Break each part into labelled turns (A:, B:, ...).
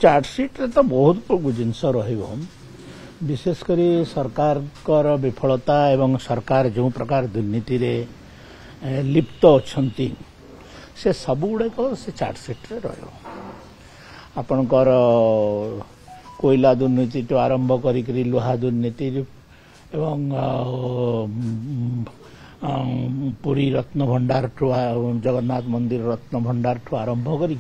A: Chargesheet तो बहुत जिनस विशेषकर सरकार विफलता एवं सरकार जो प्रकार दुर्नीति रे लिप्त अच्छा से सब गुड़ाक से चार्जसीट आपणकर कोयला दुर्नीति तो आरंभ करी लुहा दुर्नीति एवं पुरी रत्न भंडार ठू जगन्नाथ मंदिर रत्न भंडार ठू आरंभ करी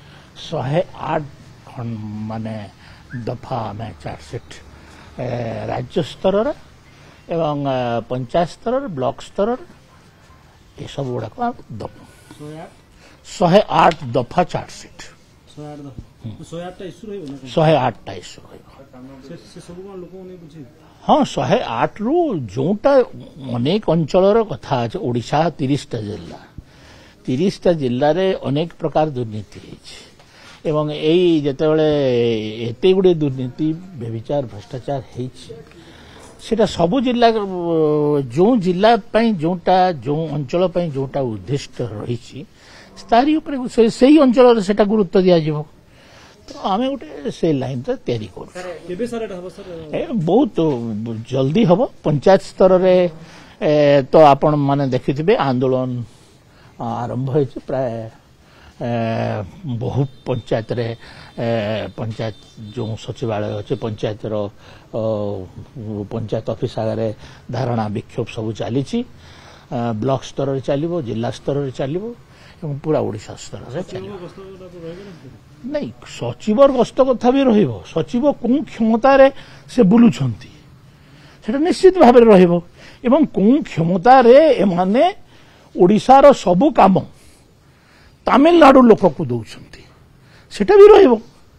A: 108 माने दफा आम चार्जसीट राज्य स्तर एवं पंचायत स्तर ब्लॉक स्तर ये सब गुड़ाक 108 दफा चार्जसीट 108टा इश्यू हाँ 108 रु जोटा अनेक अंचल कथा अच्छे ओडिशा 30टा जिल्ला रे अनेक प्रकार दुर्नीति एवं यही जितेबाला एत गुड़े दुर्नीति व्यभिचार भ्रष्टाचार होटा सबू जिला जो जिला जोटा जो अंचल जोटा उद्दिष्ट रही तारी से अंचल से गुरुत्व दिज्व तो आम गोटे से लाइन तैयारी कर बहुत जल्दी हम पंचायत स्तर रे तो आपण माने देखिथिबे आंदोलन आरंभ हो प्राय बहु पंचायत रे पंचायत जो सचिवालय अच्छे पंचायत पंचायत ऑफिस आगे धारणा विक्षोभ सब चली ब्लॉक स्तर चलो जिला स्तर चलो पूरा ओडिशा स्तर से चलो नहीं सचिवर गस्त कथा भी रहिबो सचिव कौन क्षमता रे से बुलुछंती सेटा निश्चित भाव में रहिबो एवं कौन क्षमता रे एमाने ओडिशार सबु काम तमिलनाडु लोक को दौरान सेटा भी रहिबो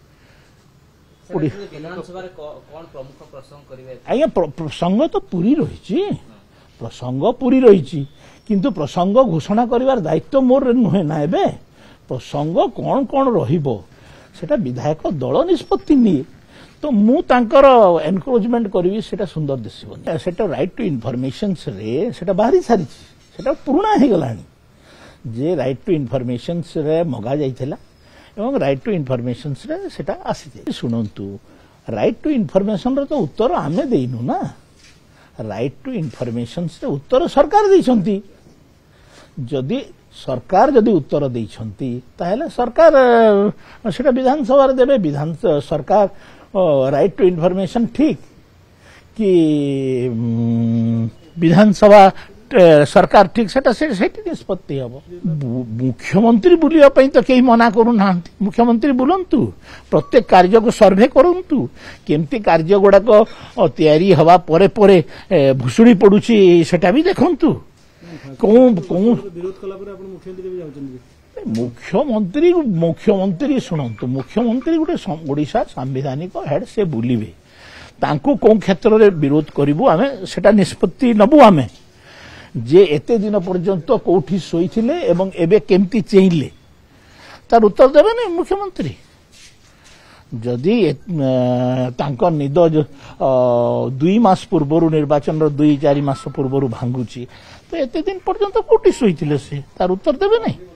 A: आज्ञा प्रसंग तो पूरी रही प्रसंग पूरी रही किंतु प्रसंग घोषणा करिवार दायित्व मोर नुहे ना एबे प्रसंग कौन कौन रहिबो सेटा विधायक दल निष्पत्ति निये तो मु तांकर एनकरेजमेंट करी सेटा सुंदर दिसबो सेटा राइट टू इनफॉरमेशन रे सेटा बाहरी सारी सेटा पुराना हे गलानी जे राइट टू इनफॉरमेशन रे मगा जाइथिला एवं राइट टू इनफॉरमेशन रे सेटा आसी सुनंतु राइट टू इनफॉरमेशन रे तो उत्तर आमे देइनु ना राइट टू इनफॉरमेशन से उत्तर सरकार देइछंती जदि सरकार जदि उत्तर देइछंती ताहेले सरकार सेटा विधानसभा रे देबे विधान सरकार राइट टू इनफॉरमेशन ठीक कि विधानसभा सरकार ठीक सेटा निष्पत्ति हम मुख्यमंत्री बुलिया तो कहीं मना करूना मुख्यमंत्री बुलंतु प्रत्येक कार्य को सर्वे करंतु केमती कार्य गुड़ाक तैयारी हवा परे परे भुसुड़ी पड़ुची सेटा भी देखंतु मुख्यमंत्री शुणु मुख्यमंत्री गोटे ओडिशा सांविधानिक हेड से बुलिबे तांको कौन क्षेत्र में विरोध करूँ आम सेटा निष्पत्ति नबु आमे जे एते दिन पर्यंत कोठी सोईथिले एवं एबे केमती चेइले तार उत्तर देबे नै मुख्यमंत्री जदि तांकर निद 2 मास पूर्व निर्वाचन 2-4 मास पूर्व भांगुची तो एते दिन पर्यंत कोठी सोईथिले से तार उत्तर देबे नै।